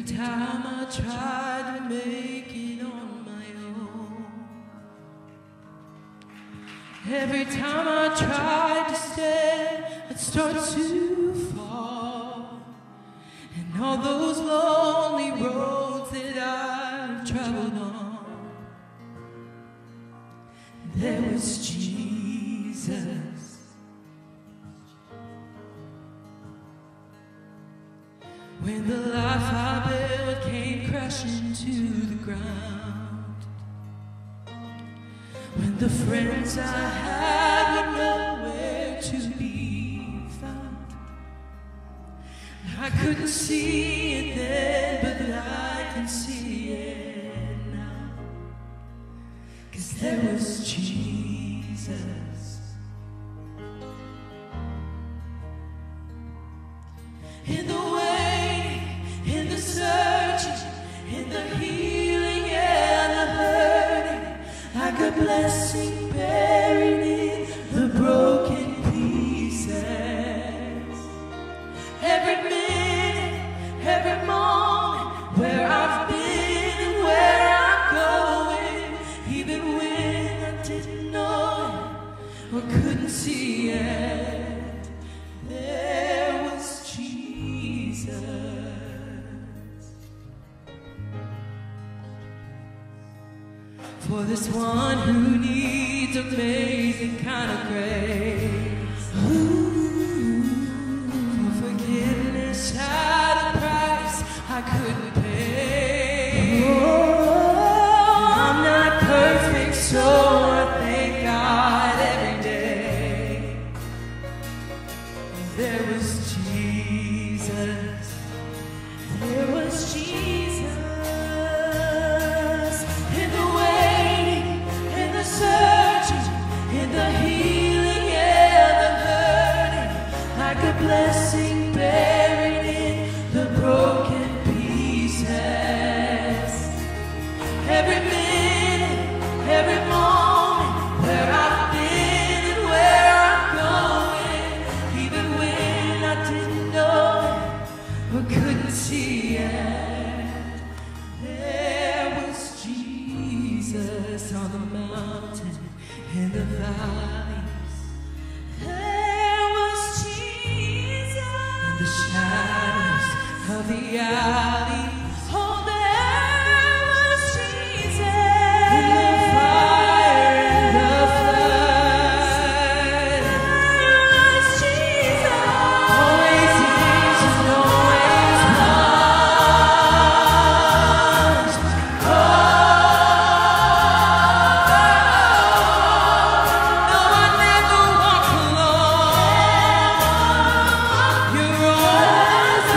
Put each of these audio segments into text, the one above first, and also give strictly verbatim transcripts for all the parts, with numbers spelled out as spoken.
time I tried to make it on my own, every time I tried to stand, I'd start to fall. And all those lonely roads that I've traveled on, there was Jesus. When the life I built came crashing to the ground, when the friends I had were nowhere to be found, I couldn't see it then, but I can see it now, 'cause there was Jesus. In the way, in the searching, in the healing and the hurting, like a blessing buried in the broken pieces. Every minute, every moment, where I've been and where I'm going, even when I didn't know it or couldn't see it, there was Jesus. For this one who needs amazing kind of grace, ooh, for forgiveness at a price I couldn't pay. Oh, I'm not perfect, so I thank God every day. There was Jesus. There was Jesus. In the waiting, in the searching, in the healing and the hurting, like a blessing buried in the broken pieces. Every minute, every moment, where I've been and where I'm going, even when I didn't know it or couldn't see it, there was Jesus on the mountain, in the valleys. There was Jesus in the shadows of the alleys. Oh, there was Jesus in the fire and the flood. There was Jesus, always is and always was. Oh, no, I never walk alone. You're always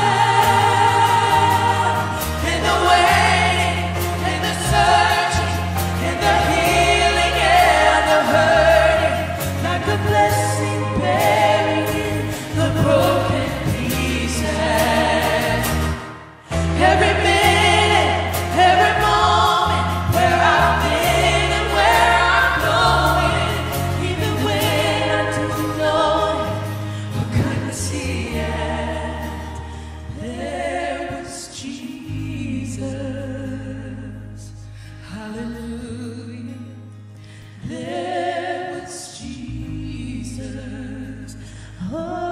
there. In the waiting, in the searching, in the healing and the hurting, like a blessing buried in the broken pieces. Every minute, every moment, where I've been and where I'm going, even when I didn't know it or couldn't see it, there was Jesus. Hallelujah. There was Jesus. Oh.